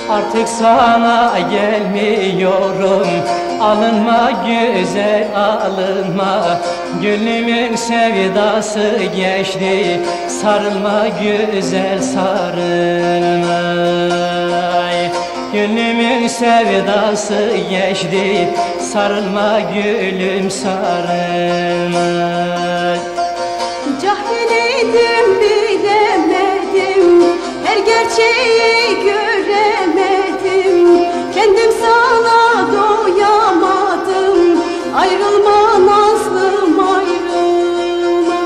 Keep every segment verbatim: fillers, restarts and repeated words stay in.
Artık sana gelmiyorum. Alınma güzel alınma, gönlümün sevdası geçti. Sarılma güzel sarılma, gönlümün sevdası geçti. Sarılma gülüm sarılma. Cahiliydim bilemedim, her gerçeği göremedim. Kendim sana doyamadım, ayrılma nazlım ayrılma.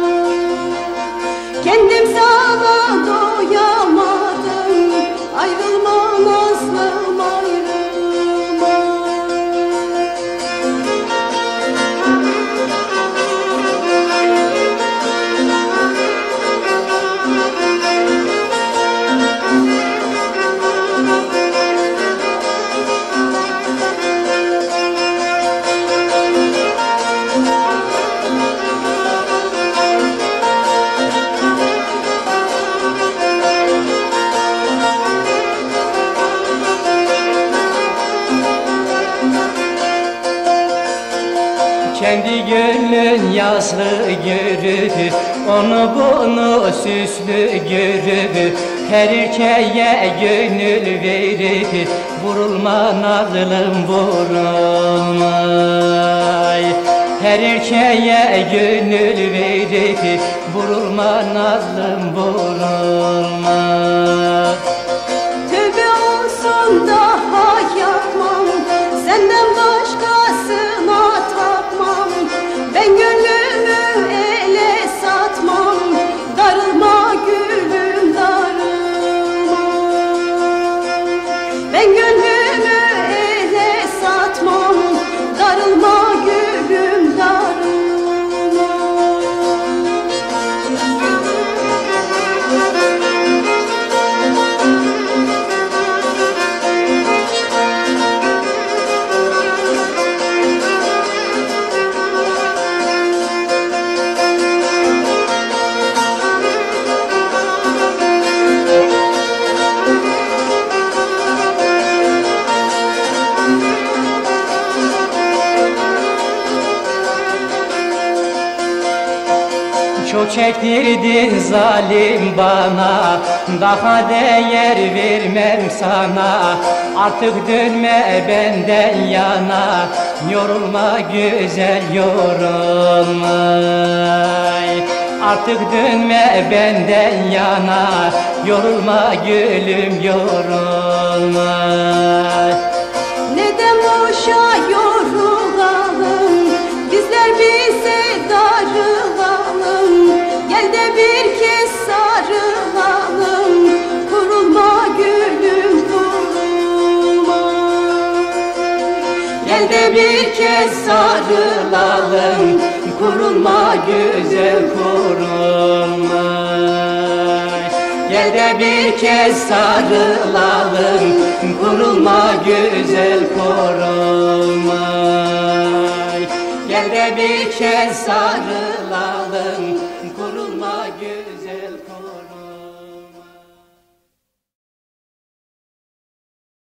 Kendim sana doyamadım, ayrılma nazlım ayrılma. Kendi gönlün yazlı görüp, onu bunu süslü görüp, her erkeğe gönül verip, vurulma nazlım vurulma. Her erkeğe gönül verip, vurulma nazlım vurulma. Tövbe olsun daha yapmam, senden başkasına tapmam. Ben gönlümü ele satmam, darılma gülüm darılma. Ben gönlümü ele satmam, darılma gülüm darılma. Çok çektirdin zalim bana, daha değer vermem sana. Artık dönme benden yana, yorulma güzel yorulma. Artık dönme benden yana, yorulma gülüm yorulma. Neden boşa yorulalım, bizler bize darılalım. Gel de bir kez sarılalım, kurulma gülüm kurulma. Gel de bir kez sarılalım, kurulma güzel kurulma. Gel de bir kez sarılalım, kurulma güzel kurulma. Gel de bir kez sarılalım,